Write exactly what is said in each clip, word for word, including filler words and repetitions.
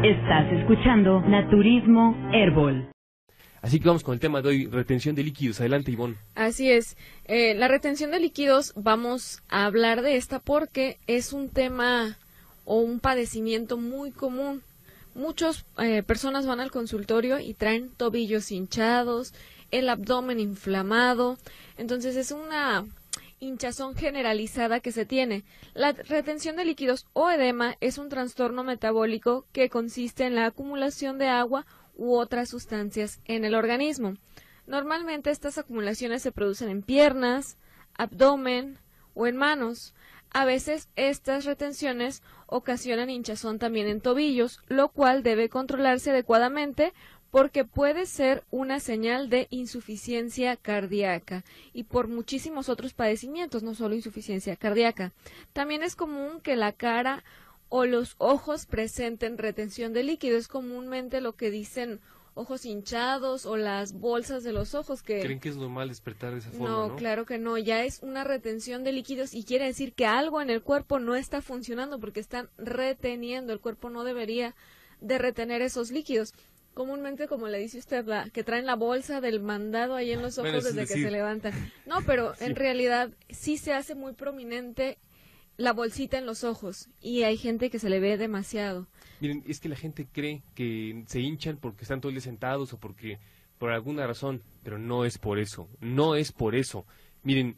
Estás escuchando Naturismo Herbol. Así que vamos con el tema de hoy, retención de líquidos. Adelante, Ivonne. Así es. Eh, la retención de líquidos, vamos a hablar de esta porque es un tema o un padecimiento muy común. Muchas eh, personas van al consultorio y traen tobillos hinchados, el abdomen inflamado. Entonces es una hinchazón generalizada que se tiene. La retención de líquidos o edema es un trastorno metabólico que consiste en la acumulación de agua u otras sustancias en el organismo. Normalmente estas acumulaciones se producen en piernas, abdomen o en manos. A veces estas retenciones ocasionan hinchazón también en tobillos, lo cual debe controlarse adecuadamente porque puede ser una señal de insuficiencia cardíaca y por muchísimos otros padecimientos, no solo insuficiencia cardíaca. También es común que la cara o los ojos presenten retención de líquido. Es comúnmente lo que dicen ojos hinchados o las bolsas de los ojos que... ¿Creen que es normal despertar de esa forma, no, no? Claro que no, ya es una retención de líquidos y quiere decir que algo en el cuerpo no está funcionando porque están reteniendo, el cuerpo no debería de retener esos líquidos. Comúnmente, como le dice usted, la, que traen la bolsa del mandado ahí en los ojos bueno, desde decir... que se levantan. No, pero sí. En realidad sí se hace muy prominente la bolsita en los ojos y hay gente que se le ve demasiado. Miren, es que la gente cree que se hinchan porque están todo el día sentados o porque por alguna razón, pero no es por eso, no es por eso. Miren,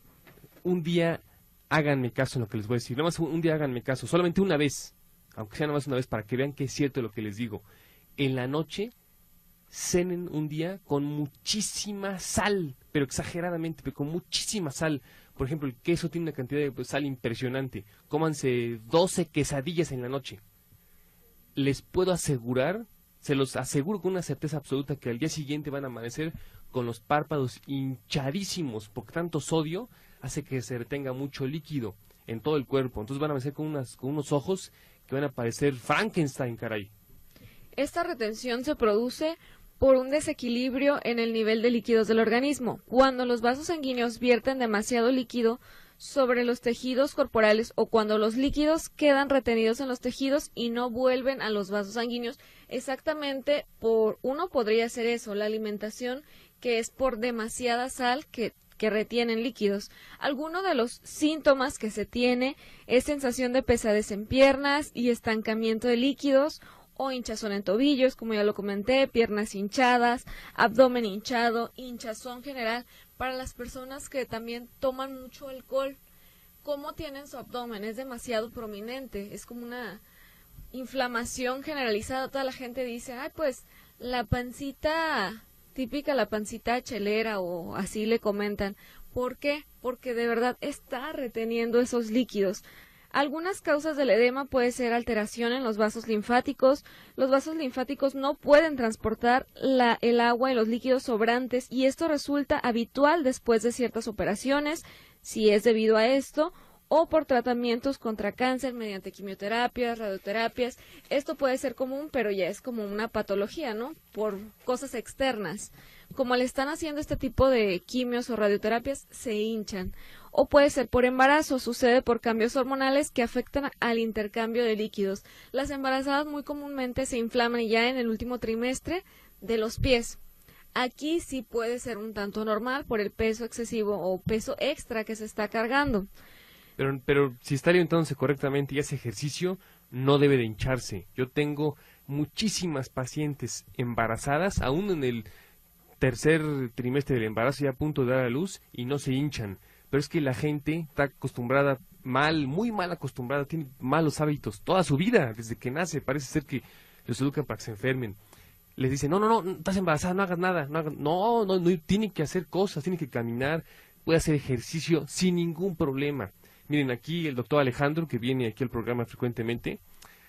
un día háganme caso en lo que les voy a decir, nada más un día háganme caso, solamente una vez, aunque sea nada más una vez para que vean que es cierto lo que les digo. En la noche cenen un día con muchísima sal, pero exageradamente, pero con muchísima sal. Por ejemplo, el queso tiene una cantidad de sal impresionante. Cómanse doce quesadillas en la noche. Les puedo asegurar, se los aseguro con una certeza absoluta que al día siguiente van a amanecer con los párpados hinchadísimos, porque tanto sodio hace que se retenga mucho líquido en todo el cuerpo. Entonces van a amanecer con, unas, con unos ojos que van a parecer Frankenstein, caray. Esta retención se produce por un desequilibrio en el nivel de líquidos del organismo. Cuando los vasos sanguíneos vierten demasiado líquido sobre los tejidos corporales o cuando los líquidos quedan retenidos en los tejidos y no vuelven a los vasos sanguíneos, exactamente por uno podría ser eso, la alimentación que es por demasiada sal que que retienen líquidos. Alguno de los síntomas que se tiene es sensación de pesadez en piernas y estancamiento de líquidos o hinchazón en tobillos, como ya lo comenté, piernas hinchadas, abdomen hinchado, hinchazón general para las personas que también toman mucho alcohol. ¿Cómo tienen su abdomen? Es demasiado prominente, es como una inflamación generalizada. Toda la gente dice, ay, pues la pancita típica, la pancita chelera o así le comentan. ¿Por qué? Porque de verdad está reteniendo esos líquidos. Algunas causas del edema puede ser alteración en los vasos linfáticos. Los vasos linfáticos no pueden transportar la, el agua y los líquidos sobrantes y esto resulta habitual después de ciertas operaciones, si es debido a esto, o por tratamientos contra cáncer mediante quimioterapias, radioterapias. Esto puede ser común, pero ya es como una patología, ¿no? Por cosas externas. Como le están haciendo este tipo de quimios o radioterapias, se hinchan. O puede ser por embarazo, sucede por cambios hormonales que afectan al intercambio de líquidos. Las embarazadas muy comúnmente se inflaman ya en el último trimestre de los pies. Aquí sí puede ser un tanto normal por el peso excesivo o peso extra que se está cargando. Pero, pero si está alimentándose correctamente y hace ejercicio, no debe de hincharse. Yo tengo muchísimas pacientes embarazadas, aún en el tercer trimestre del embarazo, ya a punto de dar a luz, y no se hinchan. Pero es que la gente está acostumbrada, mal, muy mal acostumbrada, tiene malos hábitos toda su vida, desde que nace. Parece ser que los educan para que se enfermen. Les dicen, no, no, no, estás embarazada, no hagas nada. No, hagas... no, no, no, tiene que hacer cosas, tiene que caminar, puede hacer ejercicio sin ningún problema. Miren, aquí el doctor Alejandro, que viene aquí al programa frecuentemente,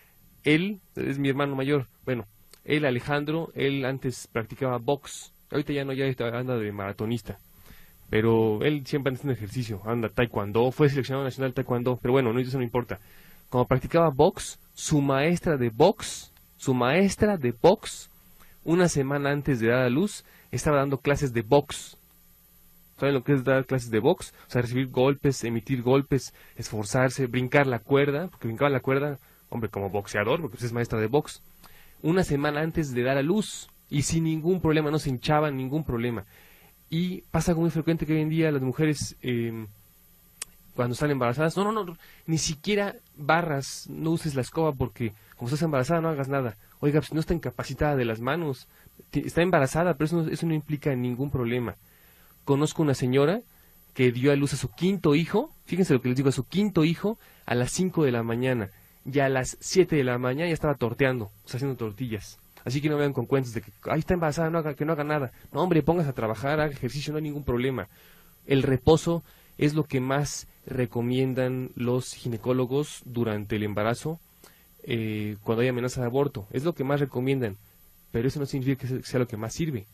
él es mi hermano mayor. Bueno, él, Alejandro, él antes practicaba box. Ahorita ya no, ya anda de maratonista. Pero él siempre anda haciendo ejercicio, anda taekwondo, fue seleccionado nacional taekwondo. Pero bueno, no, eso no importa. Cuando practicaba box, su maestra de box, su maestra de box, una semana antes de dar a luz, estaba dando clases de box. ¿Saben lo que es dar clases de box? O sea, recibir golpes, emitir golpes, esforzarse, brincar la cuerda, porque brincaba la cuerda, hombre, como boxeador, porque es maestra de box. una semana antes de dar a luz y sin ningún problema, no se hinchaban, ningún problema. Y pasa muy frecuente que hoy en día las mujeres, eh, cuando están embarazadas, no, no, no, ni siquiera barras, no uses la escoba porque como estás embarazada no hagas nada. Oiga, pues no está incapacitada de las manos, está embarazada, pero eso no, eso no implica ningún problema. Conozco una señora que dio a luz a su quinto hijo, fíjense lo que les digo, a su quinto hijo a las cinco de la mañana, y a las siete de la mañana ya estaba torteando, o sea, haciendo tortillas. Así que no vean con cuentos de que, ahí está embarazada, no haga, que no haga nada. No, hombre, póngase a trabajar, haga ejercicio, no hay ningún problema. El reposo es lo que más recomiendan los ginecólogos durante el embarazo, eh, cuando hay amenaza de aborto. Es lo que más recomiendan, pero eso no significa que sea lo que más sirve.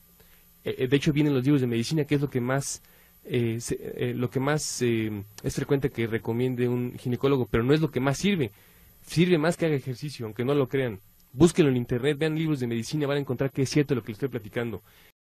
Eh, de hecho, vienen los libros de medicina, que es lo que más, eh, se, eh, lo que más eh, es frecuente que recomiende un ginecólogo, pero no es lo que más sirve. Sirve más que haga ejercicio, aunque no lo crean. Búsquenlo en internet, vean libros de medicina, van a encontrar que es cierto lo que les estoy platicando.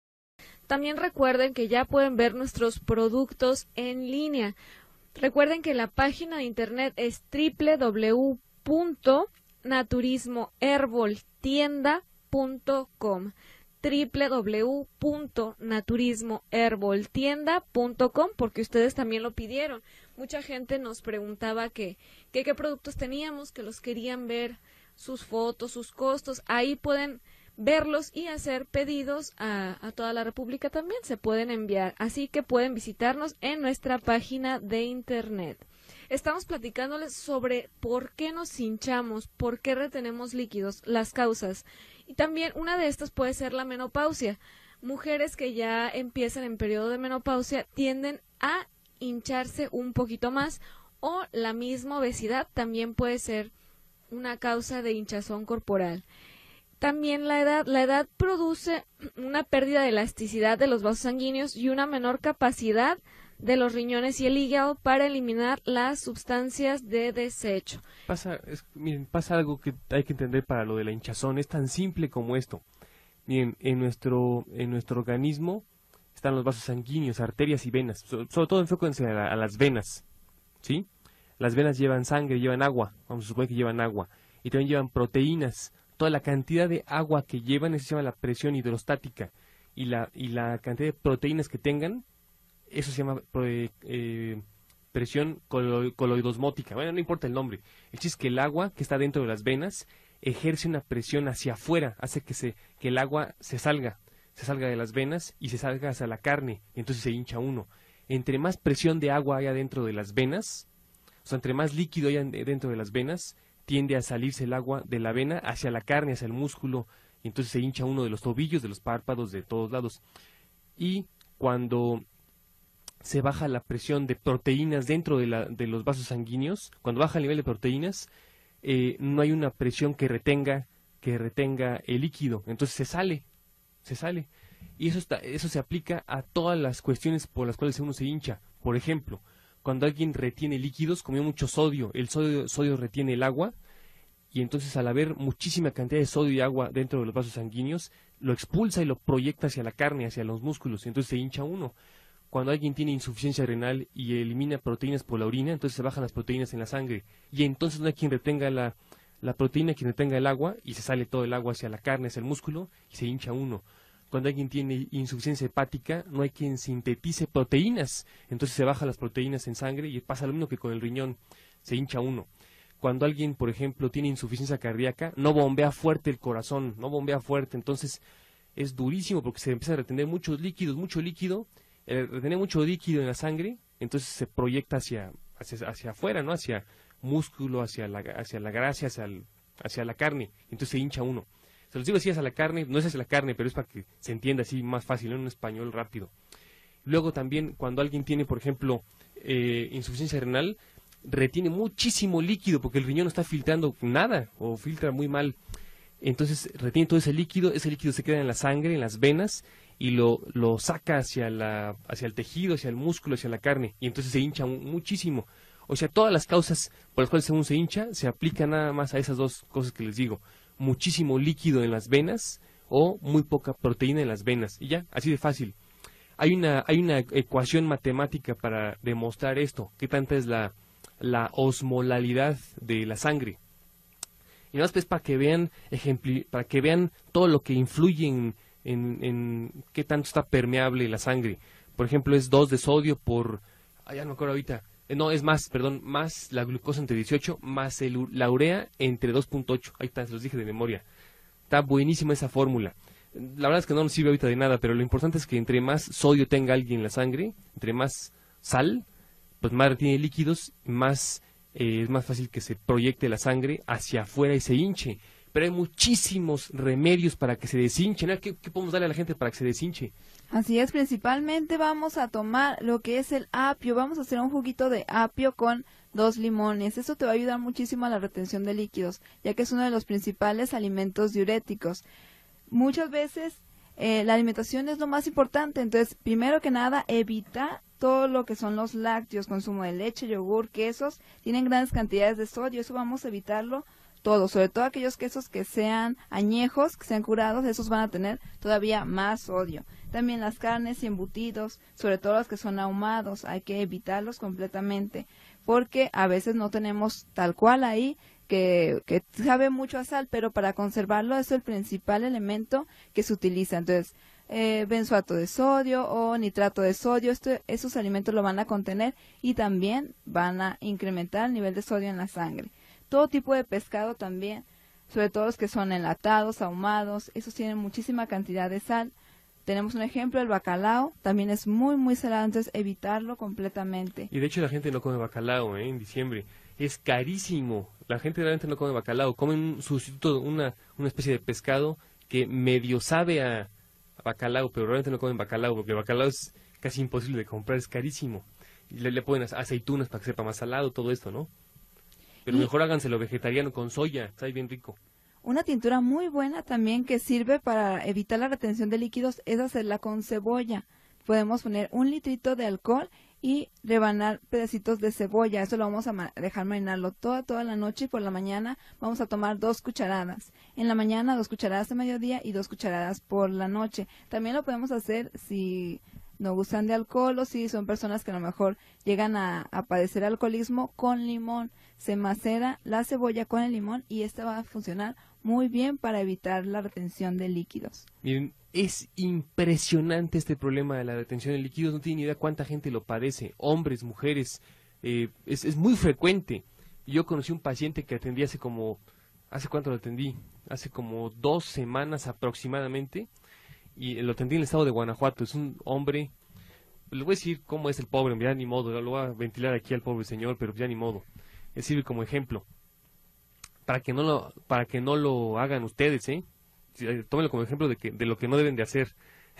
También recuerden que ya pueden ver nuestros productos en línea. Recuerden que la página de internet es doble u doble u doble u punto naturismo herbol tienda punto com. doble u doble u doble u punto naturismo herbol tienda punto com, porque ustedes también lo pidieron. Mucha gente nos preguntaba que, que qué productos teníamos, que los querían ver, sus fotos, sus costos. Ahí pueden verlos y hacer pedidos a, a toda la República también, se pueden enviar. Así que pueden visitarnos en nuestra página de internet. Estamos platicándoles sobre por qué nos hinchamos, por qué retenemos líquidos, las causas. Y también una de estas puede ser la menopausia. Mujeres que ya empiezan en periodo de menopausia tienden a hincharse un poquito más, o la misma obesidad también puede ser una causa de hinchazón corporal. También la edad. La edad produce una pérdida de elasticidad de los vasos sanguíneos y una menor capacidad de los riñones y el hígado para eliminar las sustancias de desecho. Pasa, es, miren, pasa algo que hay que entender para lo de la hinchazón. Es tan simple como esto. Miren, en nuestro, en nuestro organismo están los vasos sanguíneos, arterias y venas. So, sobre todo enfóquense a, la, a las venas, ¿sí? Las venas llevan sangre, llevan agua, vamos a suponer que llevan agua, y también llevan proteínas. Toda la cantidad de agua que llevan, eso se llama la presión hidrostática, y la, y la cantidad de proteínas que tengan, eso se llama eh, presión colo, coloidosmótica. Bueno, no importa el nombre. El chiste es que el agua que está dentro de las venas ejerce una presión hacia afuera, hace que, se, que el agua se salga, se salga de las venas y se salga hacia la carne, y entonces se hincha uno. Entre más presión de agua haya dentro de las venas, o sea, entre más líquido haya dentro de las venas, tiende a salirse el agua de la vena hacia la carne, hacia el músculo, y entonces se hincha uno de los tobillos, de los párpados, de todos lados. Y cuando se baja la presión de proteínas dentro de, la, de los vasos sanguíneos, cuando baja el nivel de proteínas, eh, no hay una presión que retenga, que retenga el líquido, entonces se sale, se sale. Y eso, está, eso se aplica a todas las cuestiones por las cuales uno se hincha. Por ejemplo, cuando alguien retiene líquidos, comió mucho sodio, el sodio, sodio retiene el agua, y entonces al haber muchísima cantidad de sodio y agua dentro de los vasos sanguíneos, lo expulsa y lo proyecta hacia la carne, hacia los músculos, y entonces se hincha uno. Cuando alguien tiene insuficiencia renal y elimina proteínas por la orina, entonces se bajan las proteínas en la sangre, y entonces no hay quien retenga la, la proteína, quien retenga el agua, y se sale todo el agua hacia la carne, hacia el músculo, y se hincha uno. Cuando alguien tiene insuficiencia hepática, no hay quien sintetice proteínas, entonces se bajan las proteínas en sangre y pasa lo mismo que con el riñón, se hincha uno. Cuando alguien, por ejemplo, tiene insuficiencia cardíaca, no bombea fuerte el corazón, no bombea fuerte, entonces es durísimo porque se empieza a retener muchos líquidos, mucho líquido, eh, retener mucho líquido en la sangre, entonces se proyecta hacia, hacia, hacia afuera, ¿no? Hacia músculo, hacia la, hacia la grasa, hacia, el, hacia la carne, entonces se hincha uno. Se los digo así, hacia la carne, no es hacia la carne, pero es para que se entienda así más fácil, ¿no? En un español rápido. Luego también, cuando alguien tiene, por ejemplo, eh, insuficiencia renal, retiene muchísimo líquido, porque el riñón no está filtrando nada, o filtra muy mal. Entonces, retiene todo ese líquido, ese líquido se queda en la sangre, en las venas, y lo, lo saca hacia, la, hacia el tejido, hacia el músculo, hacia la carne, y entonces se hincha muchísimo. O sea, todas las causas por las cuales uno se hincha, se aplican nada más a esas dos cosas que les digo. Muchísimo líquido en las venas o muy poca proteína en las venas, y ya, así de fácil. Hay una, hay una ecuación matemática para demostrar esto, qué tanta es la, la osmolalidad de la sangre. Y además pues para que vean ejempli para que vean todo lo que influye en, en, en qué tanto está permeable la sangre. Por ejemplo, es dos de sodio por, ah, ya no me acuerdo ahorita, eh, no, es más, perdón, más la glucosa entre dieciocho, más el, la urea entre dos punto ocho. Ahí está, se los dije de memoria. Está buenísima esa fórmula. La verdad es que no nos sirve ahorita de nada, pero lo importante es que entre más sodio tenga alguien en la sangre, entre más sal, pues más retiene líquidos, más eh, es más fácil que se proyecte la sangre hacia afuera y se hinche. Pero hay muchísimos remedios para que se deshinche, ¿no? ¿Qué, ¿Qué podemos darle a la gente para que se deshinche? Así es, principalmente vamos a tomar lo que es el apio, vamos a hacer un juguito de apio con dos limones. Eso te va a ayudar muchísimo a la retención de líquidos, ya que es uno de los principales alimentos diuréticos. Muchas veces eh, la alimentación es lo más importante, entonces primero que nada evita todo lo que son los lácteos, consumo de leche, yogur, quesos, tienen grandes cantidades de sodio, eso vamos a evitarlo todo, sobre todo aquellos quesos que sean añejos, que sean curados, esos van a tener todavía más sodio. También las carnes y embutidos, sobre todo los que son ahumados, hay que evitarlos completamente, porque a veces no tenemos tal cual ahí, que, que sabe mucho a sal, pero para conservarlo es el principal elemento que se utiliza. Entonces, eh, benzoato de sodio o nitrato de sodio, esto, esos alimentos lo van a contener y también van a incrementar el nivel de sodio en la sangre. Todo tipo de pescado también, sobre todo los que son enlatados, ahumados, esos tienen muchísima cantidad de sal. Tenemos un ejemplo, el bacalao, también es muy, muy salado, entonces evitarlo completamente. Y de hecho la gente no come bacalao, ¿eh? En diciembre. Es carísimo. La gente realmente no come bacalao. Comen un sustituto, una, una especie de pescado que medio sabe a, a bacalao, pero realmente no comen bacalao, porque el bacalao es casi imposible de comprar, es carísimo. Y le, le ponen aceitunas para que sepa más salado, todo esto, ¿no? Pero y mejor háganselo vegetariano con soya, sabe bien rico. Una tintura muy buena también que sirve para evitar la retención de líquidos es hacerla con cebolla. Podemos poner un litrito de alcohol y rebanar pedacitos de cebolla. Eso lo vamos a ma dejar marinarlo toda, toda la noche y por la mañana vamos a tomar dos cucharadas. En la mañana dos cucharadas de mediodía y dos cucharadas por la noche. También lo podemos hacer si no gustan de alcohol o si son personas que a lo mejor llegan a, a padecer alcoholismo con limón. Se macera la cebolla con el limón y esta va a funcionar muy bien para evitar la retención de líquidos. Miren, es impresionante este problema de la retención de líquidos, no tienen ni idea cuánta gente lo padece, hombres, mujeres, eh, es, es muy frecuente. Yo conocí un paciente que atendí hace como, ¿hace cuánto lo atendí? Hace como dos semanas aproximadamente, y lo atendí en el estado de Guanajuato. Es un hombre, les voy a decir cómo es el pobre, ya ni modo, lo voy a ventilar aquí al pobre señor, pero ya ni modo, le sirve como ejemplo. Para que no lo, para que no lo hagan ustedes, ¿eh? Tómenlo como ejemplo de, que, de lo que no deben de hacer.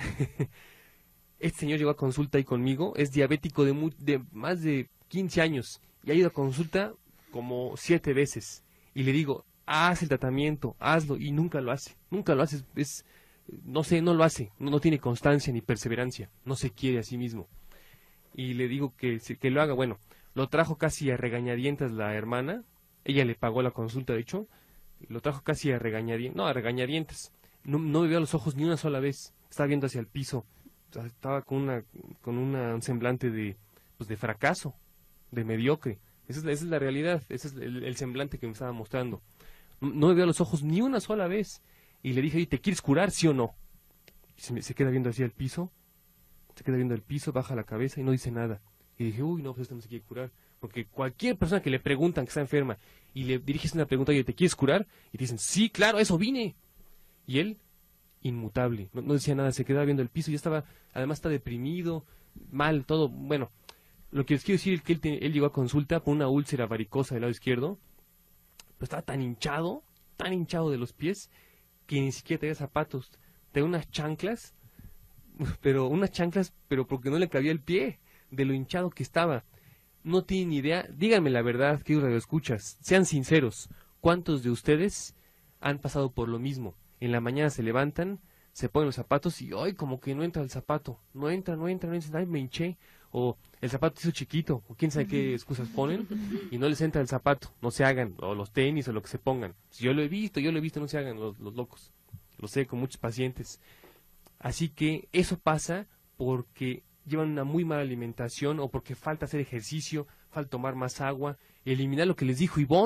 Este señor llegó a consulta ahí conmigo, es diabético de, muy, de más de quince años y ha ido a consulta como siete veces. Y le digo, haz el tratamiento, hazlo, y nunca lo hace, nunca lo hace, es, es no sé, no lo hace, no, no tiene constancia ni perseverancia, no se quiere a sí mismo. Y le digo que, que lo haga. Bueno, lo trajo casi a regañadientas la hermana, ella le pagó la consulta, de hecho, lo trajo casi a regañadientes, no, a regañadientes, no, no me vio a los ojos ni una sola vez, estaba viendo hacia el piso, o sea, estaba con una con una, un semblante de, pues de fracaso, de mediocre. Esa es, esa es la realidad, ese es el, el semblante que me estaba mostrando. No, no me vio a los ojos ni una sola vez, y le dije, oye, ¿te quieres curar, sí o no? Y se, me, se queda viendo hacia el piso, se queda viendo el piso, baja la cabeza y no dice nada. Y dije, uy, no, pues este no se quiere curar. Porque cualquier persona que le preguntan que está enferma y le diriges una pregunta, oye, ¿te quieres curar? Y te dicen, sí, claro, eso vine. Y él, inmutable, no, no decía nada, se quedaba viendo el piso, ya estaba, además está deprimido, mal, todo. Bueno, lo que les quiero decir es que él, te, él llegó a consulta por una úlcera varicosa del lado izquierdo, pero estaba tan hinchado, tan hinchado de los pies, que ni siquiera tenía zapatos, tenía unas chanclas, pero unas chanclas, pero porque no le cabía el pie, de lo hinchado que estaba. No tienen ni idea, díganme la verdad, queridos radioescuchas, sean sinceros, ¿cuántos de ustedes han pasado por lo mismo? En la mañana se levantan, se ponen los zapatos y ¡ay! Como que no entra el zapato, no entra, no entra, no entra, ¡ay! Me hinché, o el zapato hizo chiquito, o quién sabe qué excusas ponen, y no les entra el zapato, no se hagan, o los tenis, o lo que se pongan. Si yo lo he visto, yo lo he visto, no se hagan los, los locos, lo sé con muchos pacientes. Así que eso pasa porque llevan una muy mala alimentación o porque falta hacer ejercicio, falta tomar más agua, eliminar lo que les dijo Ivonne,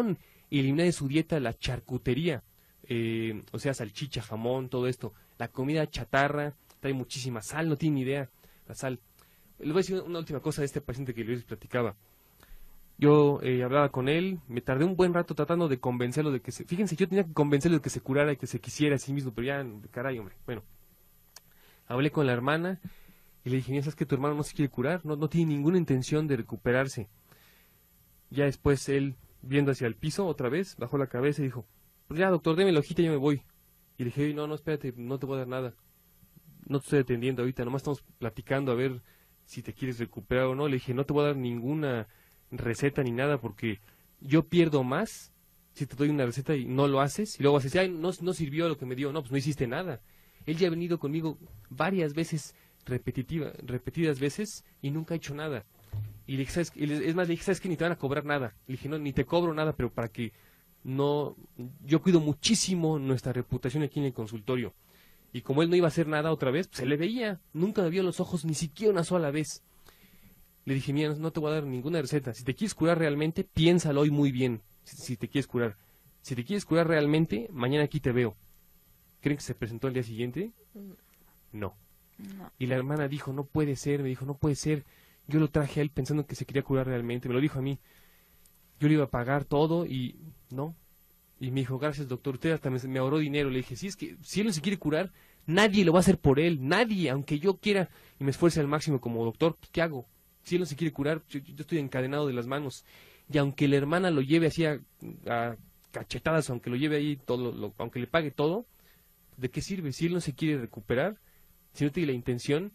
y elimina de su dieta la charcutería, eh, o sea, salchicha, jamón, todo esto, la comida chatarra, trae muchísima sal, no tiene ni idea, la sal. Les voy a decir una última cosa de este paciente que les platicaba. Yo eh, hablaba con él, me tardé un buen rato tratando de convencerlo de que se... Fíjense, yo tenía que convencerlo de que se curara y que se quisiera a sí mismo, pero ya, caray, hombre. Bueno, hablé con la hermana y le dije, mira, ¿sabes que tu hermano no se quiere curar? No, no tiene ninguna intención de recuperarse. Ya después él, viendo hacia el piso otra vez, bajó la cabeza y dijo, pues ya, doctor, déme la hojita y yo me voy. Y le dije, no, no, espérate, no te voy a dar nada. No te estoy atendiendo ahorita, nomás estamos platicando a ver si te quieres recuperar o no. Le dije, no te voy a dar ninguna receta ni nada porque yo pierdo más si te doy una receta y no lo haces y luego haces, ay, no, no sirvió lo que me dio. No, pues no hiciste nada. Él ya ha venido conmigo varias veces, repetitiva, repetidas veces y nunca ha hecho nada. Y le dije, ¿sabes? Y le- es más, le dije, ¿sabes qué? Ni te van a cobrar nada. Le dije, no, ni te cobro nada, pero para que no... Yo cuido muchísimo nuestra reputación aquí en el consultorio. Y como él no iba a hacer nada otra vez, pues se le veía. Nunca me vio los ojos ni siquiera una sola vez. Le dije, mira, no te voy a dar ninguna receta. Si te quieres curar realmente, piénsalo hoy muy bien. Si, si te quieres curar. Si te quieres curar realmente, mañana aquí te veo. ¿Creen que se presentó al día siguiente? No. No. Y la hermana dijo, no puede ser, me dijo, no puede ser. Yo lo traje a él pensando que se quería curar realmente. Me lo dijo a mí. Yo le iba a pagar todo y no. Y me dijo, gracias doctor, usted hasta me, me ahorró dinero. Le dije, sí, es que si él no se quiere curar, nadie lo va a hacer por él. Nadie, aunque yo quiera y me esfuerce al máximo como doctor, pues, ¿qué hago? Si él no se quiere curar, yo, yo estoy encadenado de las manos. Y aunque la hermana lo lleve así a, a cachetadas, aunque lo lleve ahí, todo, lo, aunque le pague todo, ¿de qué sirve? Si él no se quiere recuperar, si no tiene la intención.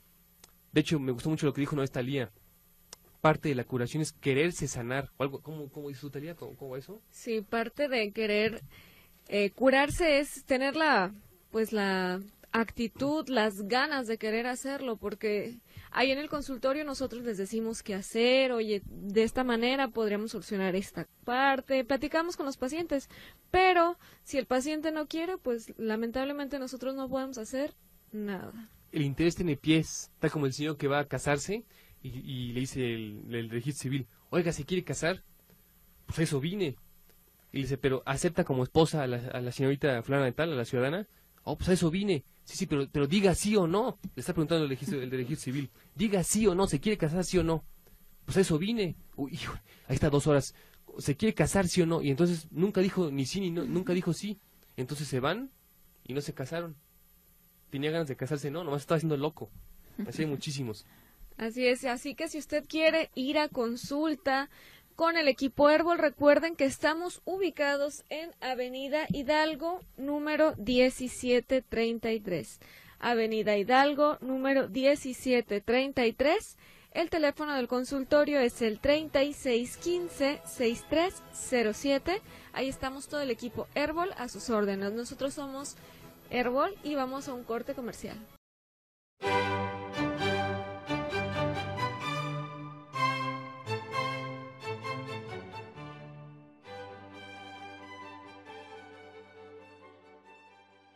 De hecho, me gustó mucho lo que dijo una vez Talía. Parte de la curación es quererse sanar. O algo, ¿cómo, cómo dice su Talía? ¿Cómo, cómo va eso? Sí, parte de querer eh, curarse es tener la, pues la actitud, las ganas de querer hacerlo, porque ahí en el consultorio nosotros les decimos qué hacer, oye, de esta manera podríamos solucionar esta parte, platicamos con los pacientes, pero si el paciente no quiere, pues lamentablemente nosotros no podemos hacer nada. El interés tiene pies. Está como el señor que va a casarse y, y le dice el, el registro civil, oiga, ¿se quiere casar? Pues a eso vine. Y le dice, pero ¿acepta como esposa a la, a la señorita fulana de tal, a la ciudadana? Oh, pues a eso vine. Sí, sí, pero, pero diga sí o no. Le está preguntando el, registro, el de registro civil. Diga sí o no, ¿se quiere casar sí o no? Pues a eso vine. Uy, hijo, ahí está dos horas. ¿Se quiere casar sí o no? Y entonces nunca dijo ni sí ni no, nunca dijo sí. Entonces se van y no se casaron. Tenía ganas de casarse, no, nomás estaba haciendo loco. Así hay muchísimos. Así es, así que si usted quiere ir a consulta con el equipo Herbol, recuerden que estamos ubicados en Avenida Hidalgo, número diecisiete treinta y tres. Avenida Hidalgo, número diecisiete treinta y tres. El teléfono del consultorio es el treinta y seis quince sesenta y tres cero siete. Ahí estamos todo el equipo Herbol a sus órdenes. Nosotros somos Herbol y vamos a un corte comercial.